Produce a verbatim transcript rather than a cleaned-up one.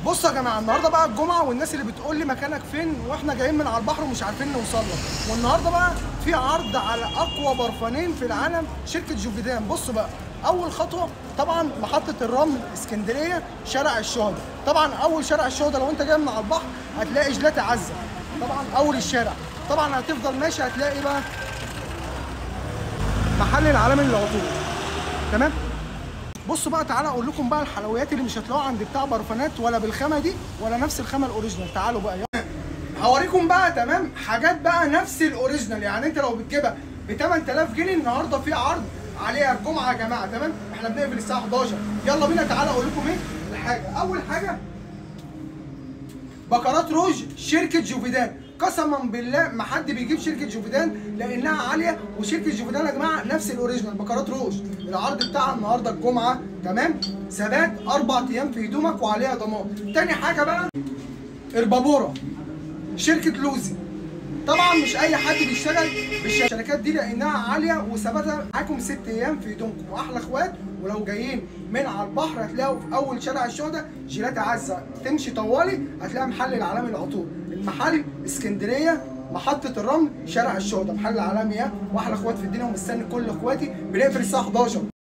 بصوا يا جماعه، النهارده بقى الجمعه والناس اللي بتقول لي مكانك فين واحنا جايين من على البحر ومش عارفين نوصل لك. والنهارده بقى في عرض على اقوى برفانين في العالم، شركه جوفيدان. بصوا بقى، اول خطوه طبعا محطه الرمل اسكندريه شارع الشهداء. طبعا اول شارع الشهداء لو انت جاي من على البحر هتلاقي جيلاتي عزه، طبعا اول الشارع. طبعا هتفضل ماشي هتلاقي بقى محل العالمي للعطور. تمام. بصوا بقى، تعالى اقول لكم بقى الحلويات اللي مش هتلاقوها عند بتاع برفانات ولا بالخامه دي ولا نفس الخامه الاوريجينال. تعالوا بقى يلا هوريكم بقى. تمام، حاجات بقى نفس الاوريجينال، يعني انت لو بتجيبها ب ثمانية آلاف جنيه النهارده في عرض عليها الجمعه يا جماعه. تمام، احنا بنقفل الساعه حداشر. يلا بينا، تعالى اقول لكم ايه الحاجه. اول حاجه بكرات روج شركه جوفيدان. قسما بالله ما حد بيجيب شركه جوفيدان لانها عاليه، وشركه جوفيدان يا جماعه نفس الاوريجينال بكرات روج. العرض بتاعها النهارده الجمعه. تمام، ثبات اربع ايام في هدومك وعليها ضمان. تاني حاجه بقى اربابوره شركه لوزي. طبعا مش اي حد بيشتغل بالشركات دي لانها عاليه وثباتها معاكم ست ايام في هدومكم، واحلى اخوات. ولو جايين من على البحر هتلاقوا في اول شارع الشهداء جيلاتي عزه. تمشي طوالي هتلاقي محل العالمي للعطور. المحل اسكندريه محطه الرمل شارع الشهداء، محل العالمي. واحلى اخوات في الدنيا ومستني كل اخواتي. بنقفل الساعه حداشر.